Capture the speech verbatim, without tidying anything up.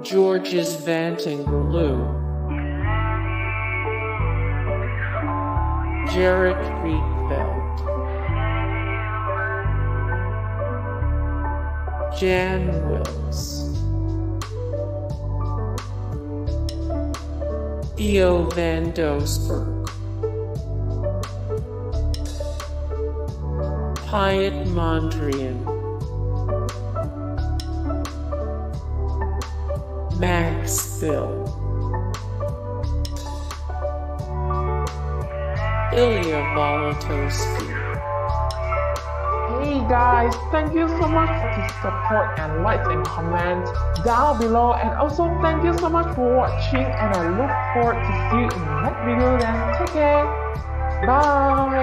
George's Vantongerloo, Gerrit Rietveld, Jan Wils, Theo van Doesburg, Piet Mondrian, Stijl, Volotowski. Hey guys, thank you so much for the support and likes and comments down below, and also thank you so much for watching, and I look forward to see you in the next video. Then take care, bye.